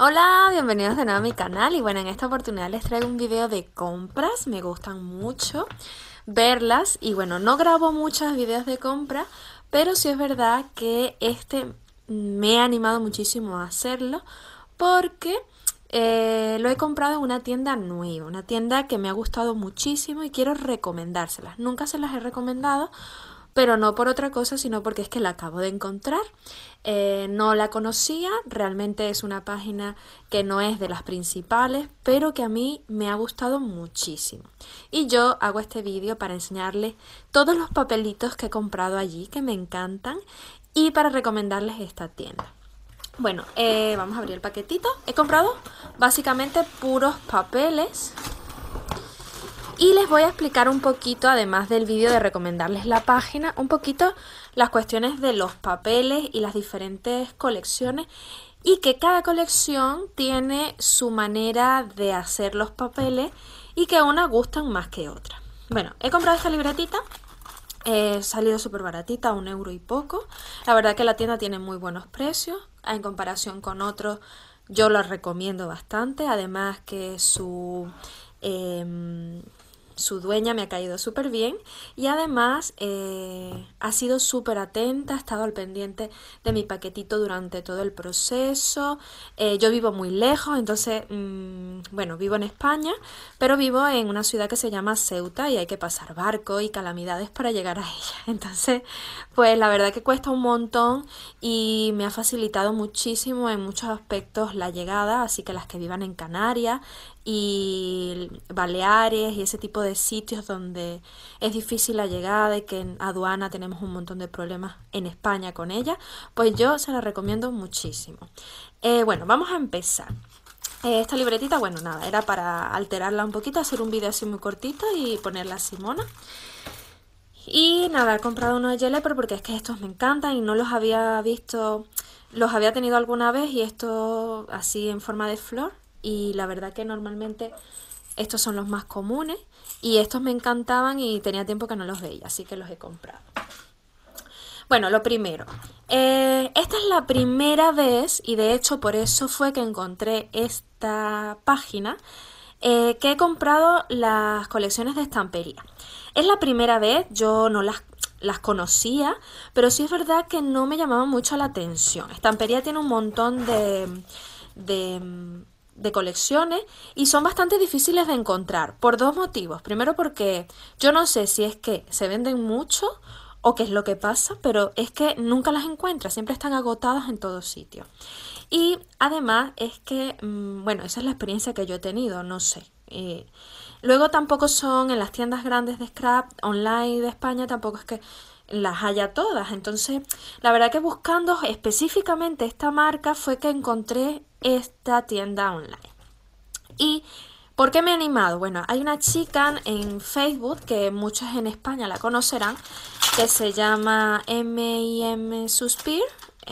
Hola, bienvenidos de nuevo a mi canal y bueno, en esta oportunidad les traigo un video de compras, me gustan mucho verlas y bueno, no grabo muchos videos de compra, pero sí es verdad que me ha animado muchísimo a hacerlo porque lo he comprado en una tienda nueva, una tienda que me ha gustado muchísimo y quiero recomendárselas. Nunca se las he recomendado, pero no por otra cosa, sino porque es que la acabo de encontrar. No la conocía, realmente es una página que no es de las principales, pero que a mí me ha gustado muchísimo. Y yo hago este vídeo para enseñarles todos los papelitos que he comprado allí, que me encantan, y para recomendarles esta tienda. Bueno, vamos a abrir el paquetito. He comprado básicamente puros papeles. Y les voy a explicar un poquito, además del vídeo de recomendarles la página, un poquito las cuestiones de los papeles y las diferentes colecciones y que cada colección tiene su manera de hacer los papeles y que unas gustan más que otras. Bueno, he comprado esta libretita, ha salido súper baratita, 1 € y poco. La verdad que la tienda tiene muy buenos precios, en comparación con otros yo la recomiendo bastante, además que su dueña me ha caído súper bien y además ha sido súper atenta, ha estado al pendiente de mi paquetito durante todo el proceso. Yo vivo muy lejos, entonces, bueno, vivo en España, pero vivo en una ciudad que se llama Ceuta y hay que pasar barco y calamidades para llegar a ella. Entonces, pues la verdad que cuesta un montón y me ha facilitado muchísimo en muchos aspectos la llegada, así que las que vivan en Canarias y Baleares y ese tipo de sitios donde es difícil la llegada y que en aduana tenemos un montón de problemas en España con ella, pues yo se la recomiendo muchísimo. Bueno, vamos a empezar. Esta libretita, bueno, nada, era para alterarla un poquito, hacer un vídeo así muy cortito y ponerla así mona. Y nada, he comprado unos de Geleper porque es que estos me encantan y no los había visto, los había tenido alguna vez y esto así en forma de flor. Y la verdad que normalmente estos son los más comunes y estos me encantaban y tenía tiempo que no los veía, así que los he comprado. Bueno, lo primero, esta es la primera vez y de hecho por eso fue que encontré esta página que he comprado las colecciones de estampería. Es la primera vez, yo no las conocía, pero sí es verdad que no me llamaba mucho la atención. Estampería tiene un montón de colecciones y son bastante difíciles de encontrar por dos motivos. Primero porque yo no sé si es que se venden mucho o qué es lo que pasa, pero es que nunca las encuentras, siempre están agotadas en todos sitios. Y además es que, bueno, esa es la experiencia que yo he tenido, no sé. Luego tampoco son en las tiendas grandes de scrap online de España, tampoco es que las haya todas. Entonces, la verdad que buscando específicamente esta marca fue que encontré esta tienda online. ¿Y por qué me he animado? Bueno, hay una chica en Facebook que muchos en España la conocerán, que se llama M&M Suspir,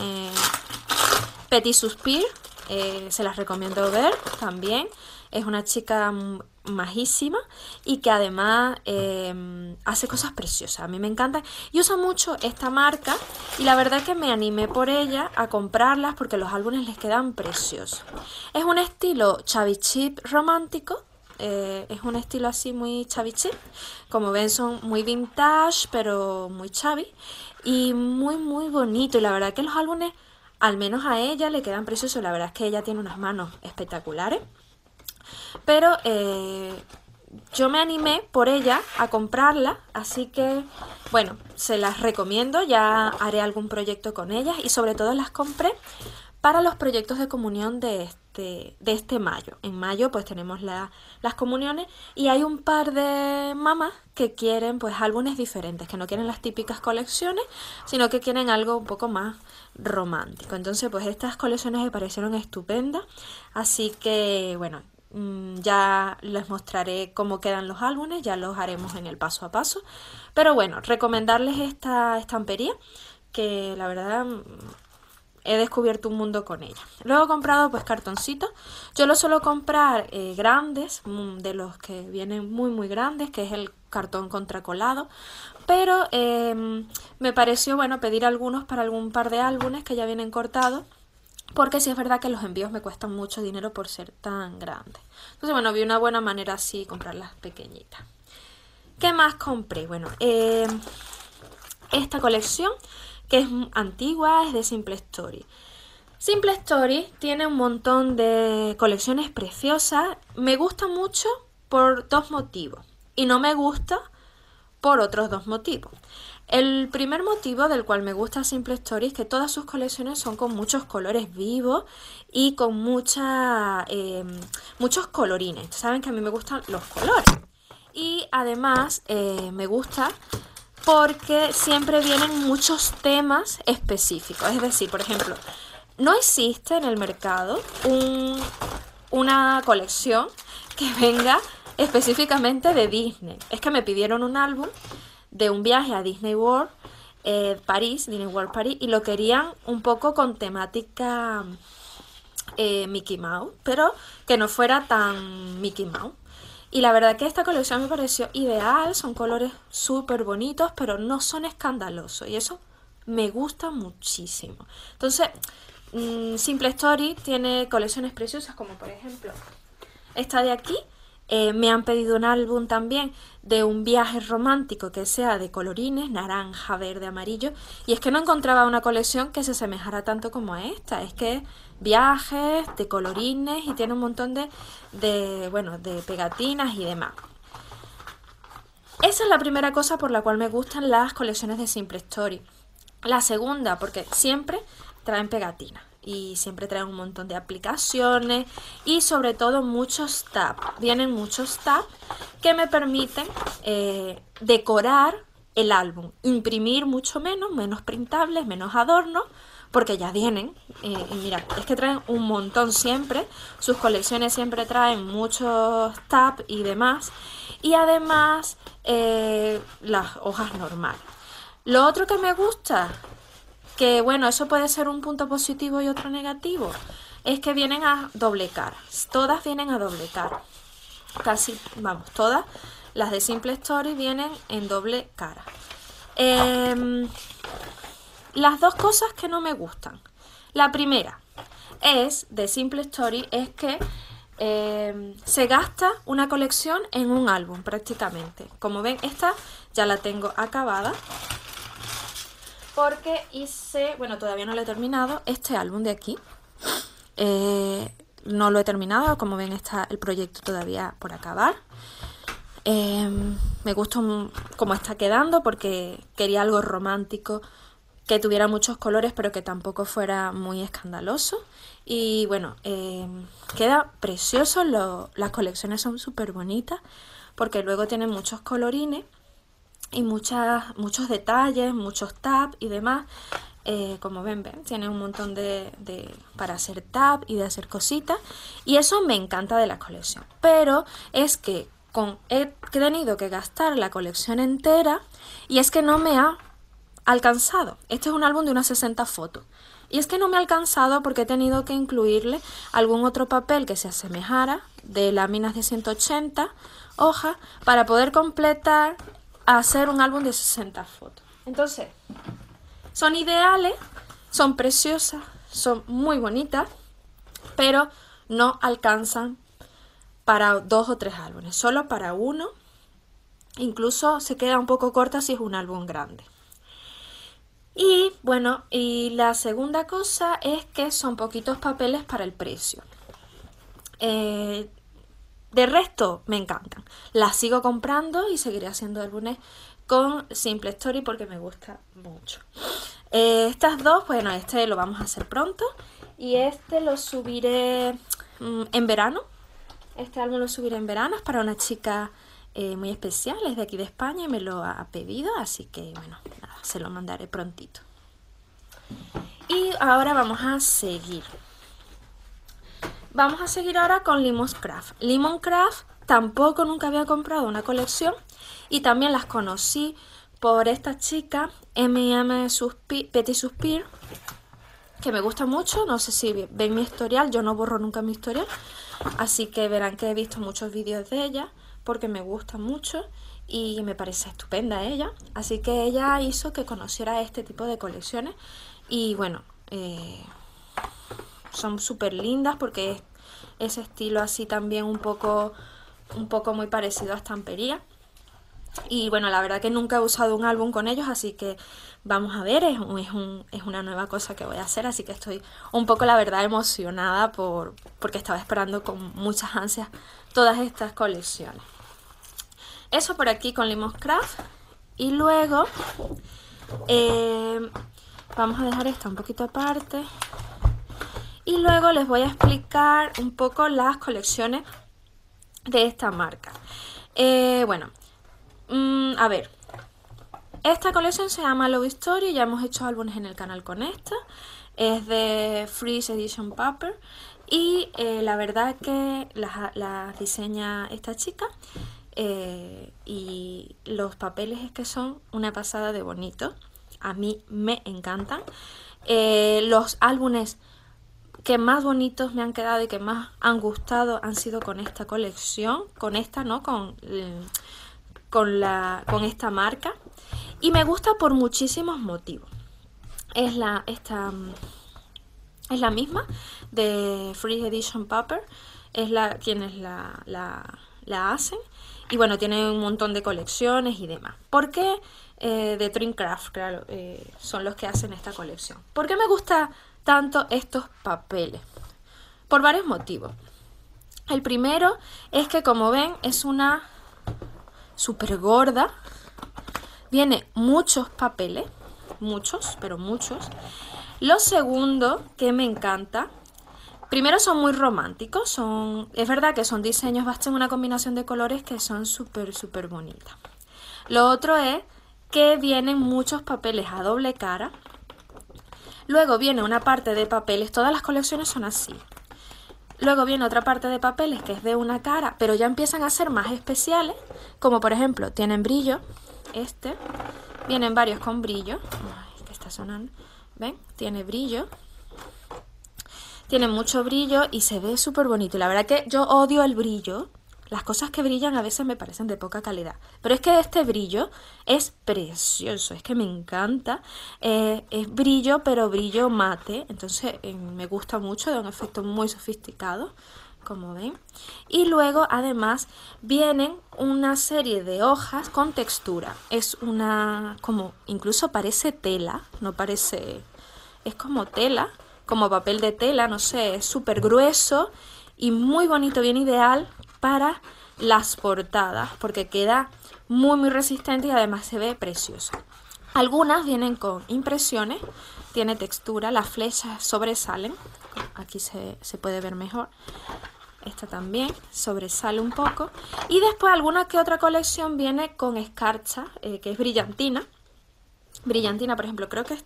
Petit Suspir, se las recomiendo ver también. Es una chica majísima y que además hace cosas preciosas. A mí me encanta y usa mucho esta marca y la verdad que me animé por ella a comprarlas porque los álbumes les quedan preciosos. Es un estilo Chubby Chip romántico. Es un estilo así muy chubby chip. Como ven son muy vintage pero muy chubby y muy muy bonito y la verdad que los álbumes al menos a ella le quedan preciosos. La verdad es que ella tiene unas manos espectaculares. Pero yo me animé por ella a comprarla, así que bueno, se las recomiendo, ya haré algún proyecto con ellas y sobre todo las compré para los proyectos de comunión de este mayo. En mayo pues tenemos las comuniones y hay un par de mamás que quieren pues álbumes diferentes, que no quieren las típicas colecciones, sino que quieren algo un poco más romántico. Entonces pues estas colecciones me parecieron estupendas, así que bueno, ya les mostraré cómo quedan los álbumes, ya los haremos en el paso a paso. Pero bueno, recomendarles esta estampería, que la verdad he descubierto un mundo con ella. Luego he comprado pues cartoncitos. Yo lo suelo comprar grandes, de los que vienen muy muy grandes, que es el cartón contracolado. Pero me pareció bueno pedir algunos para algún par de álbumes que ya vienen cortados. porque sí es verdad que los envíos me cuestan mucho dinero por ser tan grandes. Entonces, bueno, vi una buena manera así comprarlas pequeñitas. ¿Qué más compré? Bueno, esta colección que es antigua, es de Simple Story. Simple Story tiene un montón de colecciones preciosas. Me gusta mucho por dos motivos y no me gusta por otros dos motivos. El primer motivo del cual me gusta Simple Story es que todas sus colecciones son con muchos colores vivos y con muchos colorines. Saben que a mí me gustan los colores. Y además me gusta porque siempre vienen muchos temas específicos. Es decir, por ejemplo, no existe en el mercado una colección que venga específicamente de Disney. Es que me pidieron un álbum de un viaje a Disney World París, Disney World París, y lo querían un poco con temática Mickey Mouse, pero que no fuera tan Mickey Mouse. Y la verdad que esta colección me pareció ideal, son colores súper bonitos, pero no son escandalosos, y eso me gusta muchísimo. Entonces, Simple Story tiene colecciones preciosas, como por ejemplo esta de aquí. Me han pedido un álbum también de un viaje romántico que sea de colorines, naranja, verde, amarillo. Y es que no encontraba una colección que se asemejara tanto como a esta. Es que viajes, de colorines y tiene un montón de pegatinas y demás. Esa es la primera cosa por la cual me gustan las colecciones de Simple Story. La segunda, porque siempre traen pegatinas. Y siempre traen un montón de aplicaciones y sobre todo muchos tabs. Vienen muchos tabs que me permiten decorar el álbum, imprimir mucho menos printables, menos adornos, porque ya vienen. Y mira, es que traen un montón siempre. Sus colecciones siempre traen muchos tabs y demás. Y además las hojas normales. Lo otro que me gusta, que bueno, eso puede ser un punto positivo y otro negativo, es que vienen a doble cara. Todas vienen a doble cara. Casi, vamos, todas las de Simple Story vienen en doble cara. Las dos cosas que no me gustan. La primera es de Simple Story, es que se gasta una colección en un álbum prácticamente. Como ven, esta ya la tengo acabada, porque hice, bueno, todavía no lo he terminado, este álbum de aquí. No lo he terminado, como ven está el proyecto todavía por acabar. Me gusta cómo está quedando porque quería algo romántico, que tuviera muchos colores pero que tampoco fuera muy escandaloso. Y bueno, queda precioso, las colecciones son súper bonitas porque luego tienen muchos colorines y muchos detalles, muchos tabs y demás. Como ven, tiene un montón para hacer tab y de hacer cositas, y eso me encanta de la colección. Pero es que he tenido que gastar la colección entera y es que no me ha alcanzado. Este es un álbum de unas 60 fotos y es que no me ha alcanzado porque he tenido que incluirle algún otro papel que se asemejara, de láminas de 180 hojas, para poder completar a hacer un álbum de 60 fotos. Entonces, son ideales, son preciosas, son muy bonitas, pero no alcanzan para 2 o 3 álbumes, solo para uno. Incluso se queda un poco corta si es un álbum grande. Y bueno, y la segunda cosa es que son poquitos papeles para el precio. De resto, me encantan. Las sigo comprando y seguiré haciendo álbumes con Simple Story porque me gusta mucho. Estas dos, bueno, este lo vamos a hacer pronto y este lo subiré en verano. Este álbum lo subiré en verano, es para una chica muy especial, es de aquí de España y me lo ha pedido, así que bueno, nada, se lo mandaré prontito. Y ahora vamos a seguir. Vamos a seguir ahora con Lemon Craft. Lemon Craft tampoco nunca había comprado una colección y también las conocí por esta chica, M&M Petit Suspire, que me gusta mucho. No sé si ven mi historial, yo no borro nunca mi historial, así que verán que he visto muchos vídeos de ella porque me gusta mucho y me parece estupenda ella. Así que ella hizo que conociera este tipo de colecciones y bueno, son súper lindas porque es ese estilo así también un poco muy parecido a estampería. Y bueno, la verdad que nunca he usado un álbum con ellos, así que vamos a ver, es una nueva cosa que voy a hacer, así que estoy un poco, la verdad, emocionada porque estaba esperando con muchas ansias todas estas colecciones. Eso por aquí con Limos Craft. Y luego vamos a dejar esta un poquito aparte. Y luego les voy a explicar un poco las colecciones de esta marca. Bueno, a ver, esta colección se llama Love Story, ya hemos hecho álbumes en el canal con esta, es de Freeze Edition Paper y la verdad que las diseña esta chica y los papeles es que son una pasada de bonito, a mí me encantan. Los álbumes que más bonitos me han quedado y que más han gustado han sido con esta colección, con esta, ¿no? Con esta marca, y me gusta por muchísimos motivos. Es la misma de Free Edition Paper, es quienes la hacen, y bueno, tiene un montón de colecciones y demás. ¿Por qué de Dreamcraft, claro, son los que hacen esta colección? ¿Por qué me gusta tanto estos papeles? Por varios motivos. El primero es que, como ven, es una súper gorda, viene muchos papeles, muchos, pero muchos. Lo segundo que me encanta, primero son muy románticos, es verdad que son diseños, basta una combinación de colores que son súper, súper bonitas. Lo otro es que vienen muchos papeles a doble cara. Luego viene una parte de papeles, todas las colecciones son así. Luego viene otra parte de papeles que es de una cara, pero ya empiezan a ser más especiales, como por ejemplo, tienen brillo, vienen varios con brillo, ay, que está sonando, ¿ven? Tiene brillo, tiene mucho brillo y se ve súper bonito. Y la verdad que yo odio el brillo, las cosas que brillan a veces me parecen de poca calidad, pero es que este brillo es precioso, es que me encanta, es brillo pero brillo mate, entonces me gusta mucho, da un efecto muy sofisticado, como ven. Y luego además vienen una serie de hojas con textura, es como incluso parece tela, no parece, es como tela, como papel de tela, no sé, es súper grueso y muy bonito, bien ideal para las portadas porque queda muy muy resistente y además se ve precioso. Algunas vienen con impresiones, tiene textura, las flechas sobresalen, aquí se puede ver mejor, esta también sobresale un poco, y después alguna que otra colección viene con escarcha, que es brillantina, por ejemplo, creo que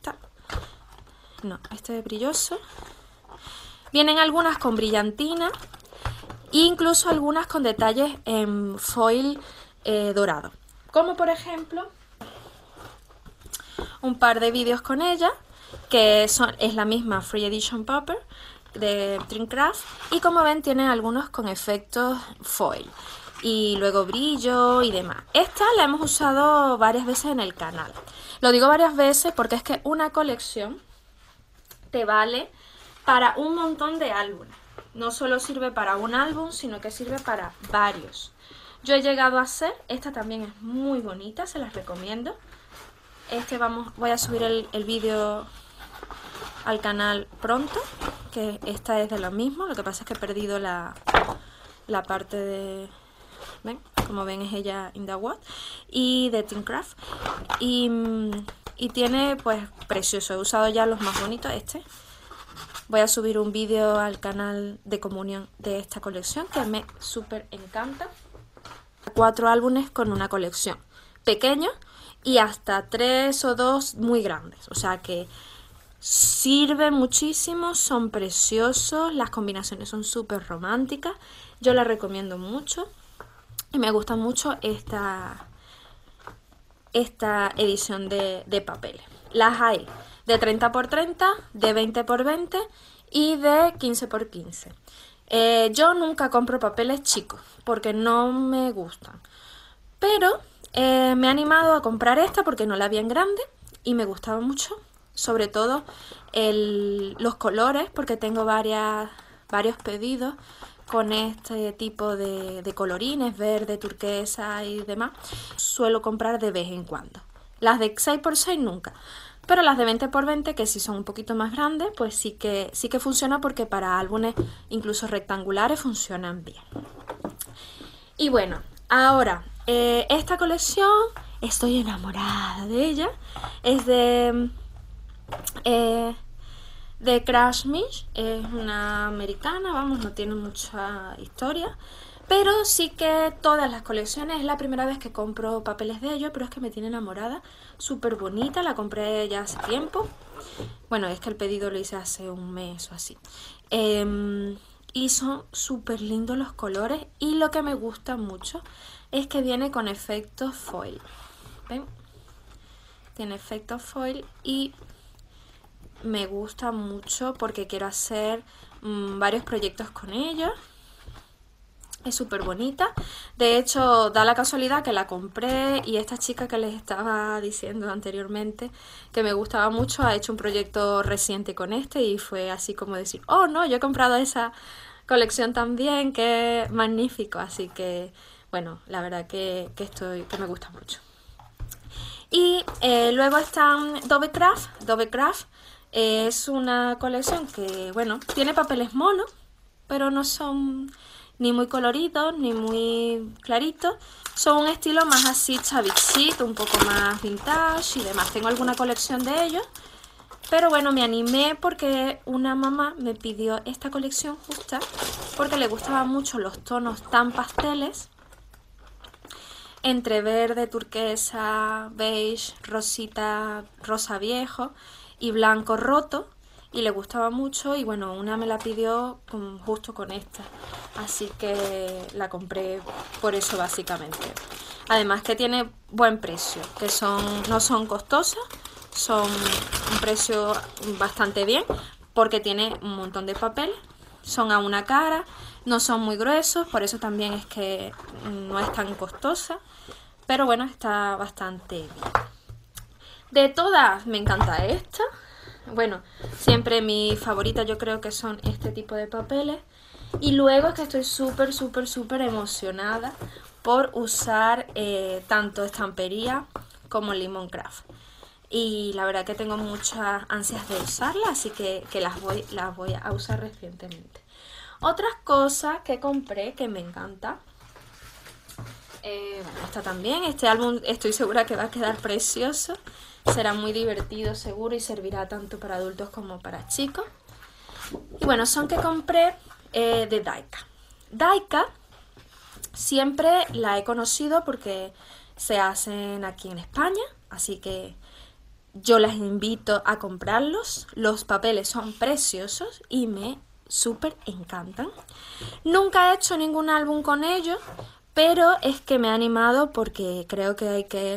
este es brilloso, vienen algunas con brillantina, incluso algunas con detalles en foil dorado, como por ejemplo un par de vídeos con ella que es la misma Free Edition Paper de Dreamcraft, y como ven tiene algunos con efectos foil y luego brillo y demás. Esta la hemos usado varias veces en el canal, lo digo varias veces porque es que una colección te vale para un montón de álbumes. No solo sirve para un álbum, sino que sirve para varios. Yo he llegado a hacer, esta también es muy bonita, se las recomiendo. Voy a subir el vídeo al canal pronto, que esta es de lo mismo, lo que pasa es que he perdido la parte de... ¿Ven? Como ven es ella in the Watt, y de Dreamcraft. Y tiene pues precioso, he usado ya los más bonitos, Voy a subir un vídeo al canal de comunión de esta colección que me súper encanta. 4 álbumes con una colección pequeña y hasta 3 o 2 muy grandes. O sea que sirven muchísimo, son preciosos, las combinaciones son súper románticas. Yo la recomiendo mucho y me gusta mucho esta edición de papeles. Las hay de 30×30, de 20×20 y de 15×15. Yo nunca compro papeles chicos porque no me gustan, pero me he animado a comprar esta porque no la vi en grande y me gustaba mucho sobre todo los colores, porque tengo varios pedidos con este tipo de colorines, verde, turquesa y demás. Suelo comprar de vez en cuando. Las de 6x6 nunca. Pero las de 20x20, que sí son un poquito más grandes, pues sí que funciona, porque para álbumes incluso rectangulares funcionan bien. Y bueno, ahora, esta colección, estoy enamorada de ella. Es de Crash Mish, es una americana, vamos, no tiene mucha historia. Pero sí que todas las colecciones, es la primera vez que compro papeles de ellos, pero es que me tiene enamorada, súper bonita, la compré ya hace tiempo. Bueno, es que el pedido lo hice hace un mes o así. Y son súper lindos los colores, y lo que me gusta mucho es que viene con efectos foil. ¿Ven? Tiene efectos foil y me gusta mucho porque quiero hacer varios proyectos con ellos. Es súper bonita. De hecho, da la casualidad que la compré, y esta chica que les estaba diciendo anteriormente que me gustaba mucho ha hecho un proyecto reciente con este, y fue así como decir, oh no, yo he comprado esa colección también, que magnífico. Así que bueno, la verdad que me gusta mucho. Y luego están Dovecraft. Dovecraft es una colección que, bueno, tiene papeles monos, pero no son ni muy coloridos ni muy claritos. Son un estilo más así chavichito, un poco más vintage y demás. Tengo alguna colección de ellos, pero bueno, me animé porque una mamá me pidió esta colección justa porque le gustaban mucho los tonos tan pasteles, entre verde, turquesa, beige, rosita, rosa viejo y blanco roto, y le gustaba mucho, y bueno, una me la pidió justo con esta, así que la compré por eso básicamente. Además que tiene buen precio, que no son costosas, son un precio bastante bien, porque tiene un montón de papel, son a una cara, no son muy gruesos, por eso también es que no es tan costosa, pero bueno, está bastante bien. De todas me encanta esta. Bueno, siempre mi favorita yo creo que son este tipo de papeles. Y luego es que estoy súper emocionada por usar tanto estampería como Lemon Craft. Y la verdad que tengo muchas ansias de usarlas, así que las voy a usar recientemente. Otras cosas que compré que me encanta. Bueno, esta también. Este álbum estoy segura que va a quedar precioso. Será muy divertido seguro, y servirá tanto para adultos como para chicos. Y bueno, son que compré de Daika. Daika siempre la he conocido porque se hacen aquí en España, así que yo las invito a comprarlos. Los papeles son preciosos y me súper encantan. Nunca he hecho ningún álbum con ellos, pero es que me he animado porque creo que hay que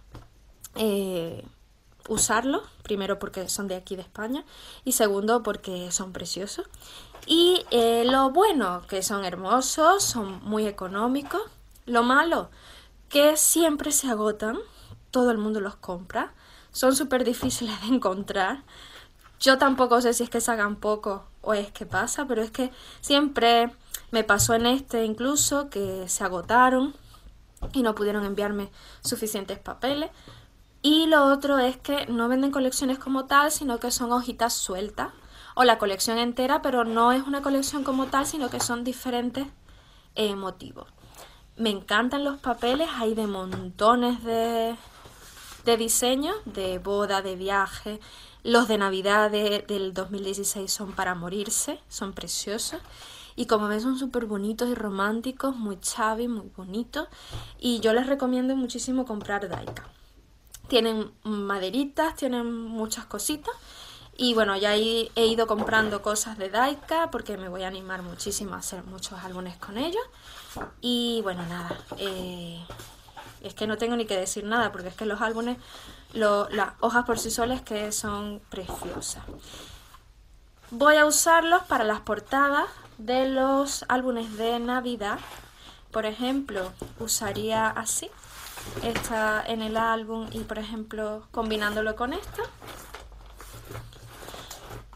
usarlos. Primero porque son de aquí de España, y segundo porque son preciosos. Y lo bueno, que son hermosos, son muy económicos. Lo malo, que siempre se agotan, todo el mundo los compra, son súper difíciles de encontrar. Yo tampoco sé si es que se hagan poco o es que pasa, pero es que siempre me pasó en este incluso que se agotaron y no pudieron enviarme suficientes papeles. Y lo otro es que no venden colecciones como tal, sino que son hojitas sueltas, o la colección entera, pero no es una colección como tal, sino que son diferentes motivos. Me encantan los papeles, hay de montones de diseños, de boda, de viaje. Los de Navidad del 2016 son para morirse, son preciosos. Y como ven, son súper bonitos y románticos, muy chavi, muy bonitos. Y yo les recomiendo muchísimo comprar Daika. Tienen maderitas, tienen muchas cositas. Y bueno, ya he ido comprando cosas de Daika porque me voy a animar muchísimo a hacer muchos álbumes con ellos. Y bueno, nada, es que no tengo ni que decir nada porque es que los álbumes, las hojas por sí solas que son preciosas. Voy a usarlos para las portadas de los álbumes de Navidad. Por ejemplo, usaría así, esta en el álbum y por ejemplo combinándolo con esta.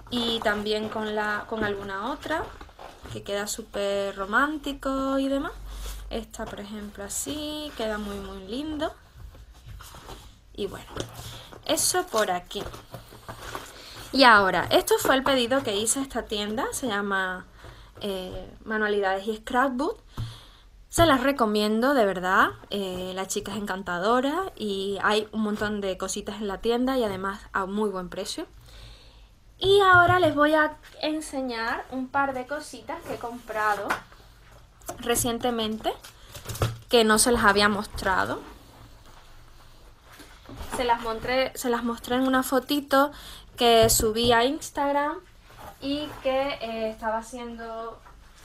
y también con alguna otra que queda súper romántico y demás. Esta, por ejemplo, así, queda muy muy lindo. Y bueno, eso por aquí. Y ahora, esto fue el pedido que hice a esta tienda, se llama Manualidades y Scrapbook. Se las recomiendo, de verdad, la chica es encantadora y hay un montón de cositas en la tienda y además a muy buen precio. Y ahora les voy a enseñar un par de cositas que he comprado recientemente que no se las había mostrado. Se las mostré en una fotito que subí a Instagram y que estaba haciendo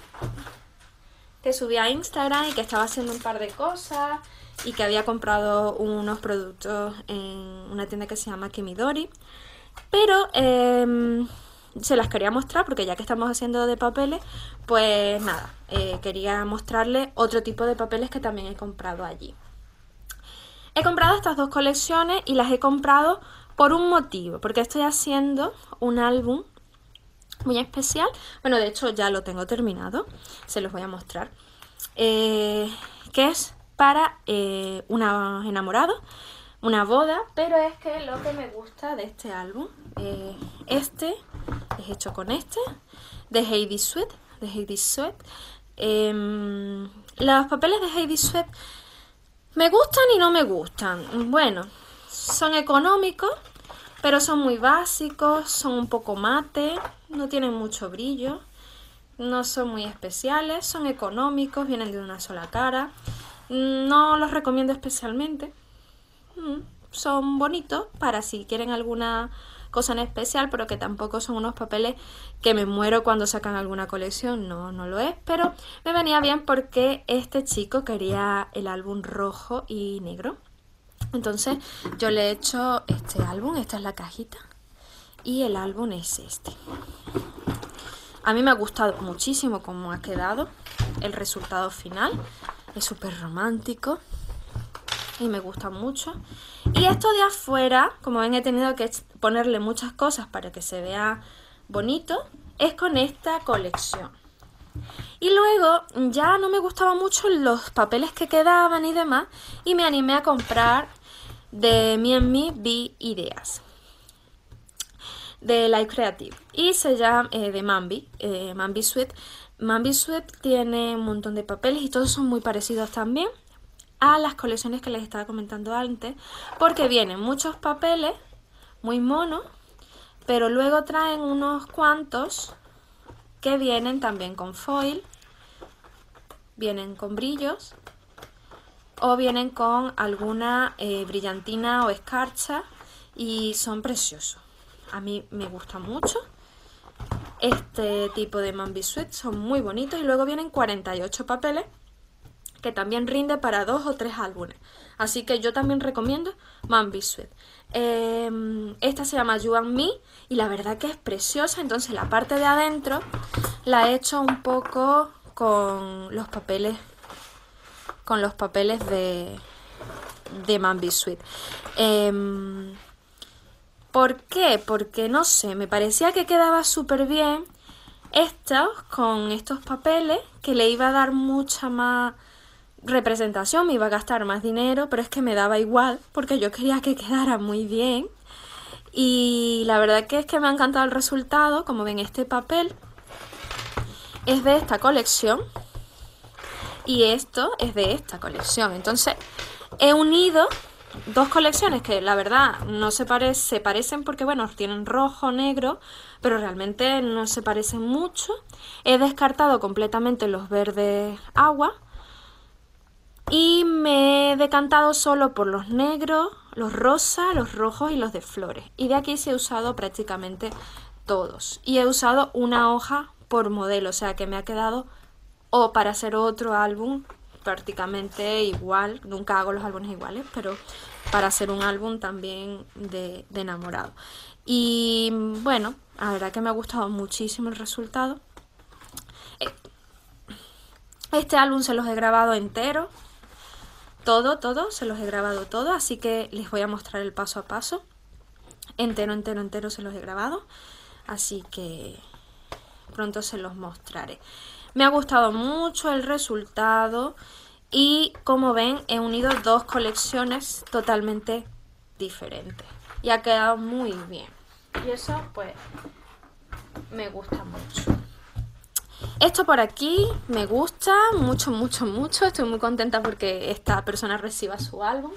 un par de cosas y que había comprado unos productos en una tienda que se llama Kimidori. Pero se las quería mostrar porque ya que estamos haciendo de papeles, pues nada, quería mostrarles otro tipo de papeles que también he comprado allí. He comprado estas dos colecciones y las he comprado por un motivo, porque estoy haciendo un álbum muy especial. Bueno, de hecho ya lo tengo terminado, se los voy a mostrar, que es para una enamorada, una boda, pero es que lo que me gusta de este álbum, este es hecho con de Heidi Sweet, los papeles de Heidi Sweet me gustan y no me gustan. Bueno, son económicos, pero son muy básicos, son un poco mate, no tienen mucho brillo, no son muy especiales, son económicos, vienen de una sola cara. No los recomiendo especialmente. Son bonitos para si quieren alguna cosa en especial, pero que tampoco son unos papeles que me muero cuando sacan alguna colección, no lo es, pero me venía bien porque este chico quería el álbum rojo y negro. Entonces yo le he hecho este álbum, esta es la cajita y el álbum es este. A mí me ha gustado muchísimo cómo ha quedado el resultado final, es súper romántico y me gusta mucho. Y esto de afuera, como ven, he tenido que ponerle muchas cosas para que se vea bonito, es con esta colección. Y luego ya no me gustaban mucho los papeles que quedaban y demás, y me animé a comprar de Me and Me Be Ideas, de Life Creative, y se llama de Mambi Sweet. Mambi Sweet tiene un montón de papeles y todos son muy parecidos también a las colecciones que les estaba comentando antes, porque vienen muchos papeles muy monos, pero luego traen unos cuantos que vienen también con foil, vienen con brillos o vienen con alguna brillantina o escarcha y son preciosos. A mí me gusta mucho este tipo de Mambi Sweet, son muy bonitos y luego vienen 48 papeles que también rinde para 2 o 3 álbumes. Así que yo también recomiendo Mambi Sweet. Esta se llama You and Me y la verdad que es preciosa. Entonces la parte de adentro la he hecho un poco con los papeles de Mambi Sweet. ¿Por qué? Porque no sé, me parecía que quedaba súper bien con estos papeles, que le iba a dar mucha más representación, me iba a gastar más dinero, pero es que me daba igual porque yo quería que quedara muy bien. Y la verdad que es que me ha encantado el resultado. Como ven, este papel es de esta colección y esto es de esta colección. Entonces he unido dos colecciones que la verdad no se parecen porque bueno, tienen rojo, negro, pero realmente no se parecen mucho. He descartado completamente los verdes agua y me he decantado solo por los negros, los rosas, los rojos y los de flores. Y de aquí sí he usado prácticamente todos. Y he usado una hoja por modelo, o sea que me ha quedado para hacer otro álbum prácticamente igual. Nunca hago los álbumes iguales, pero para hacer un álbum también de enamorado. Y bueno, la verdad que me ha gustado muchísimo el resultado. Este álbum se los he grabado entero. Todo, se los he grabado todo, así que les voy a mostrar el paso a paso. Entero se los he grabado. así que pronto se los mostraré. Me ha gustado mucho el resultado y como ven he unido dos colecciones totalmente diferentes y ha quedado muy bien y eso pues me gusta mucho. Esto por aquí me gusta mucho, mucho, mucho. Estoy muy contenta porque esta persona reciba su álbum.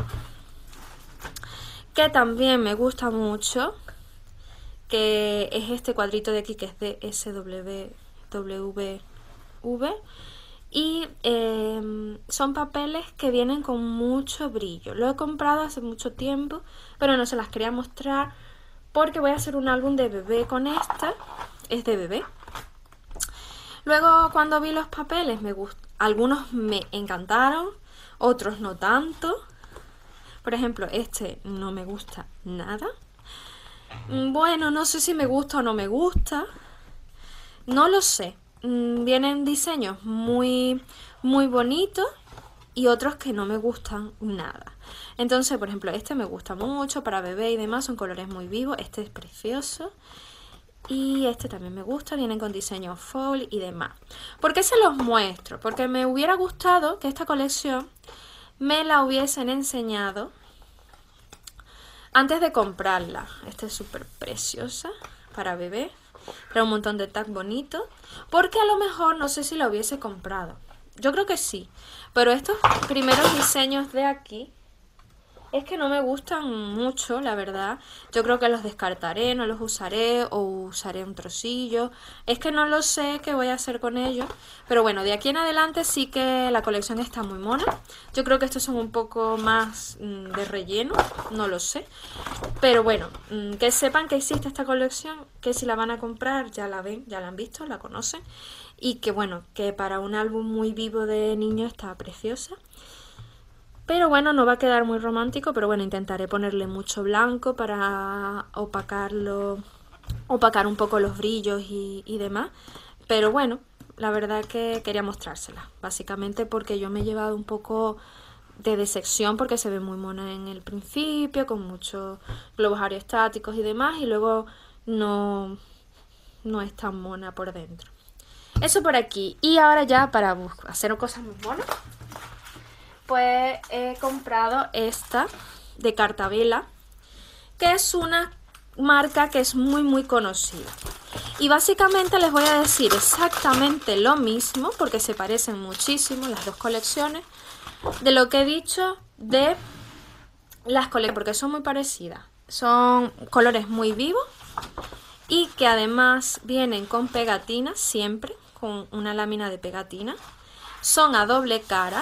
Que también me gusta mucho, que es este cuadrito de aquí, que es de SWV. Y son papeles que vienen con mucho brillo. Lo he comprado hace mucho tiempo, pero no se las quería mostrar porque voy a hacer un álbum de bebé con esta. Es de bebé. Luego cuando vi los papeles, algunos me encantaron, otros no tanto. Por ejemplo, este no me gusta nada. Bueno, no sé si me gusta o no me gusta. No lo sé. Vienen diseños muy, muy bonitos y otros que no me gustan nada. Entonces, por ejemplo, este me gusta mucho para bebé y demás. Son colores muy vivos. Este es precioso. Y este también me gusta, vienen con diseño fall y demás. ¿Por qué se los muestro? Porque me hubiera gustado que esta colección me la hubiesen enseñado antes de comprarla. Esta es súper preciosa para bebé. Trae un montón de tags bonitos. Porque a lo mejor no sé si la hubiese comprado. Yo creo que sí. Pero estos primeros diseños de aquí es que no me gustan mucho, la verdad. Yo creo que los descartaré, no los usaré o usaré un trocillo. Es que no lo sé qué voy a hacer con ellos. Pero bueno, de aquí en adelante sí que la colección está muy mona. Yo creo que estos son un poco más de relleno, no lo sé. Pero bueno, que sepan que existe esta colección, que si la van a comprar ya la ven, ya la han visto, la conocen. Y que bueno, que para un álbum muy vivo de niño está preciosa. Pero bueno, no va a quedar muy romántico, pero bueno, intentaré ponerle mucho blanco para opacar un poco los brillos y demás. Pero bueno, la verdad que quería mostrársela, básicamente porque yo me he llevado un poco de decepción porque se ve muy mona en el principio, con muchos globos aerostáticos y demás, y luego no es tan mona por dentro. Eso por aquí. Y ahora ya para hacer cosas muy monas, pues he comprado esta de Cartabella, que es una marca que es muy muy conocida. Y básicamente les voy a decir exactamente lo mismo, porque se parecen muchísimo las dos colecciones, de lo que he dicho de las colecciones, porque son muy parecidas. Son colores muy vivos y que además vienen con pegatina siempre, con una lámina de pegatina. Son a doble cara.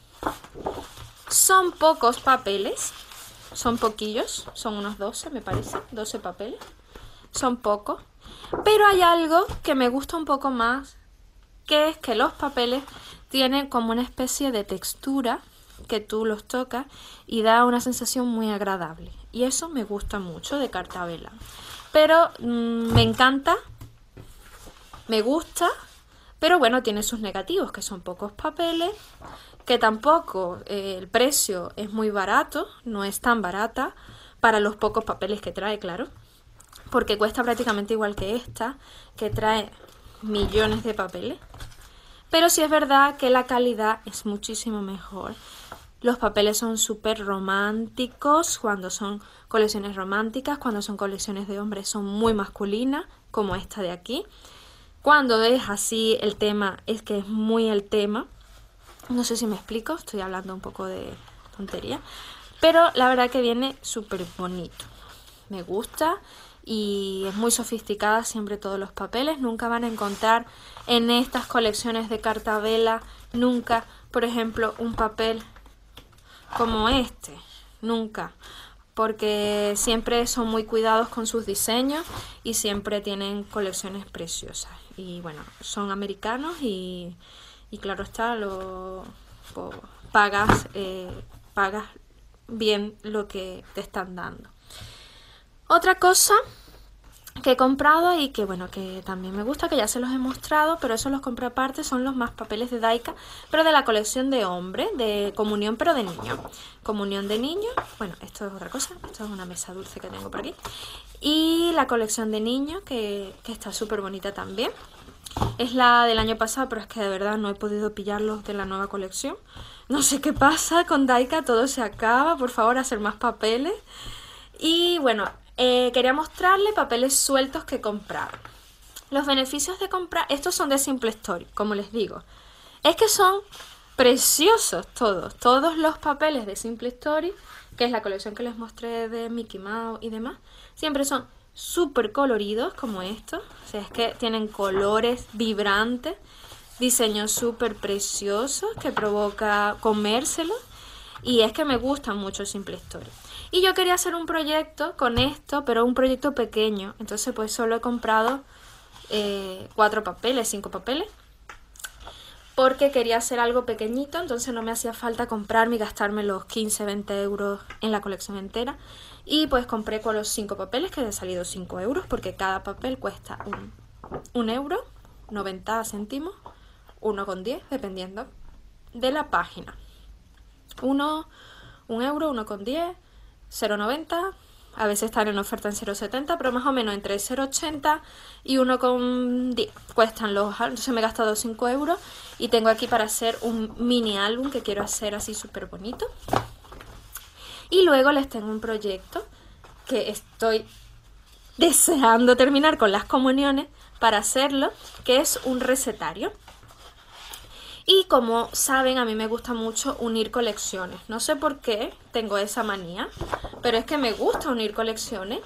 Son pocos papeles, son poquillos, son unos 12 me parece, 12 papeles, son pocos, pero hay algo que me gusta un poco más, que es que los papeles tienen como una especie de textura que tú los tocas y da una sensación muy agradable, y eso me gusta mucho de Cartabella, pero me encanta, me gusta, pero bueno, tiene sus negativos, que son pocos papeles, que tampoco el precio es muy barato, no es tan barata para los pocos papeles que trae, claro, porque cuesta prácticamente igual que esta, que trae millones de papeles. Pero sí es verdad que la calidad es muchísimo mejor. Los papeles son súper románticos cuando son colecciones románticas, cuando son colecciones de hombres son muy masculinas, como esta de aquí. Cuando es así el tema, es que es muy el tema. No sé si me explico, estoy hablando un poco de tontería, pero la verdad que viene súper bonito. Me gusta y es muy sofisticada siempre todos los papeles. Nunca van a encontrar en estas colecciones de Cartabella, nunca, por ejemplo, un papel como este. Nunca. Porque siempre son muy cuidados con sus diseños y siempre tienen colecciones preciosas. Y bueno, son americanos y claro está, pagas bien lo que te están dando. Otra cosa que he comprado y que bueno, que también me gusta, que ya se los he mostrado, pero eso los compré aparte, son los más papeles de Daika, pero de la colección de hombre, de comunión, pero de niño. Comunión de niño, bueno, esto es otra cosa, esto es una mesa dulce que tengo por aquí. Y la colección de niño, que está súper bonita también. Es la del año pasado, pero es que de verdad no he podido pillarlos de la nueva colección. No sé qué pasa con Daika, todo se acaba, por favor, hacer más papeles. Y bueno, quería mostrarle papeles sueltos que he comprado. Los beneficios de comprar, estos son de Simple Story, como les digo. Es que son preciosos todos los papeles de Simple Story, que es la colección que les mostré de Mickey Mouse y demás. Siempre son súper coloridos como estos, o sea, es que tienen colores vibrantes, diseños súper preciosos que provoca comérselos. Y es que me gustan mucho Simple Story. Y yo quería hacer un proyecto con esto, pero un proyecto pequeño. Entonces pues solo he comprado 4 papeles, 5 papeles. Porque quería hacer algo pequeñito, entonces no me hacía falta comprarme y gastarme los 15, 20 euros en la colección entera. Y pues compré con los 5 papeles, que han salido 5 euros, porque cada papel cuesta un euro, 90 céntimos, 1,10, dependiendo de la página. 1 euro, 1,10, 0,90, a veces están en oferta en 0,70, pero más o menos entre 0,80 y 1,10 cuestan los. Entonces me he gastado 5 euros y tengo aquí para hacer un mini álbum que quiero hacer así súper bonito. Y luego les tengo un proyecto que estoy deseando terminar con las comuniones para hacerlo, que es un recetario. Y como saben, a mí me gusta mucho unir colecciones. No sé por qué tengo esa manía, pero es que me gusta unir colecciones.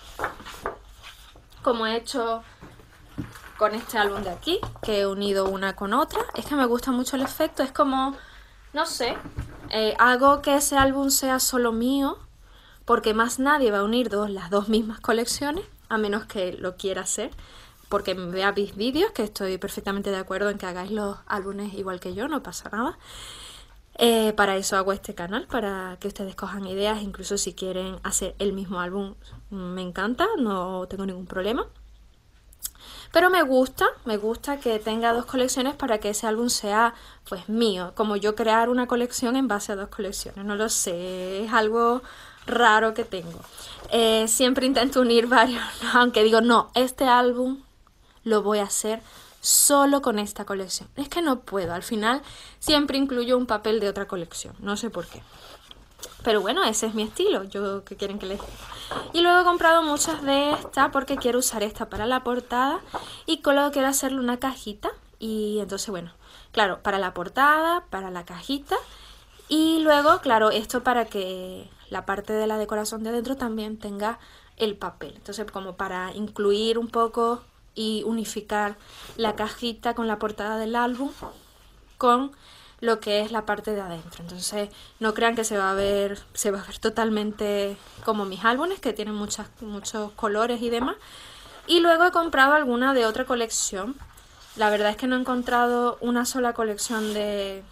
Como he hecho con este álbum de aquí, que he unido una con otra. Es que me gusta mucho el efecto. Es como, no sé, hago que ese álbum sea solo mío, porque más nadie va a unir las dos mismas colecciones, a menos que lo quiera hacer. Porque me vea mis vídeos, que estoy perfectamente de acuerdo en que hagáis los álbumes igual que yo, no pasa nada. Para eso hago este canal, para que ustedes cojan ideas, incluso si quieren hacer el mismo álbum, me encanta, no tengo ningún problema. Pero me gusta que tenga 2 colecciones para que ese álbum sea pues mío, como yo crear una colección en base a 2 colecciones, no lo sé, es algo raro que tengo. Siempre intento unir varios, aunque digo, no, este álbum lo voy a hacer solo con esta colección. Es que no puedo, al final siempre incluyo un papel de otra colección, no sé por qué. Pero bueno, ese es mi estilo, yo qué quieren que les diga. Y luego he comprado muchas de estas porque quiero usar esta para la portada y luego quiero hacerle una cajita. Y entonces bueno, claro, para la portada, para la cajita y luego, claro, esto para que la parte de la decoración de adentro también tenga el papel. Entonces como para incluir un poco y unificar la cajita con la portada del álbum con lo que es la parte de adentro. Entonces no crean que se va a ver totalmente como mis álbumes, que tienen muchos colores y demás. Y luego he comprado alguna de otra colección. La verdad es que no he encontrado una sola colección de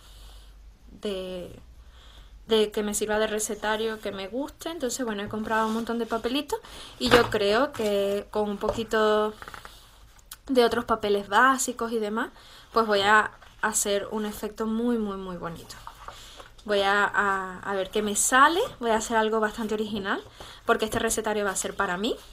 que me sirva de recetario que me guste. Entonces bueno, he comprado un montón de papelitos y yo creo que con un poquito de otros papeles básicos y demás, pues voy a hacer un efecto muy bonito. Voy a ver qué me sale. Voy a hacer algo bastante original, porque este recetario va a ser para mí,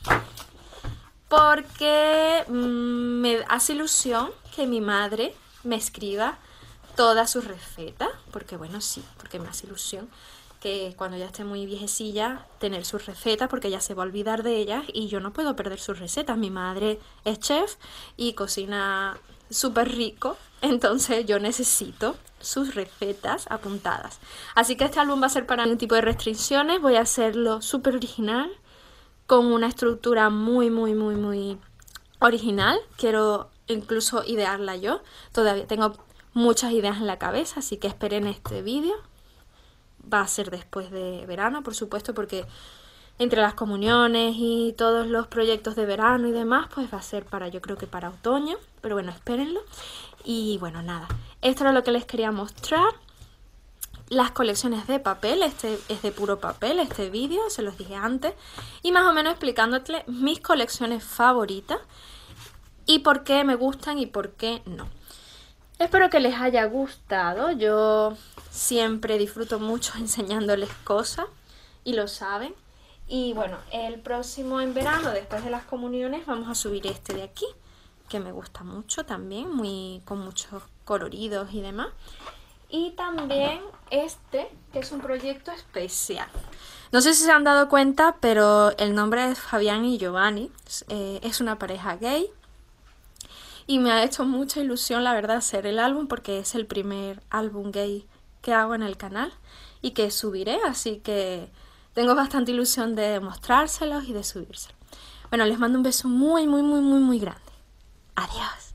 porque me hace ilusión que mi madre me escriba todas sus recetas, porque bueno, sí, porque me hace ilusión que cuando ya esté muy viejecilla tener sus recetas, porque ya se va a olvidar de ellas y yo no puedo perder sus recetas. Mi madre es chef y cocina súper rico, entonces yo necesito sus recetas apuntadas. Así que este álbum va a ser para un tipo de restricciones. Voy a hacerlo súper original, con una estructura muy original. Quiero incluso idearla yo. Todavía tengo muchas ideas en la cabeza, así que esperen este vídeo. Va a ser después de verano, por supuesto, porque entre las comuniones y todos los proyectos de verano y demás, pues va a ser yo creo que para otoño. Pero bueno, espérenlo. Y bueno, nada, esto era lo que les quería mostrar. las colecciones de papel, este es de puro papel, este vídeo, se los dije antes, y más o menos explicándote mis colecciones favoritas y por qué me gustan y por qué no. Espero que les haya gustado, yo siempre disfruto mucho enseñándoles cosas y lo saben. Y bueno, el próximo en verano, después de las comuniones, vamos a subir este de aquí, que me gusta mucho también, con muchos coloridos y demás. Y también este, que es un proyecto especial. No sé si se han dado cuenta, pero el nombre es Fabián y Giovanni. Es una pareja gay. Y me ha hecho mucha ilusión, la verdad, hacer el álbum, porque es el primer álbum gay que hago en el canal y que subiré, así que tengo bastante ilusión de mostrárselos y de subírselos. Bueno, les mando un beso muy, muy, muy, muy, muy grande. Adiós.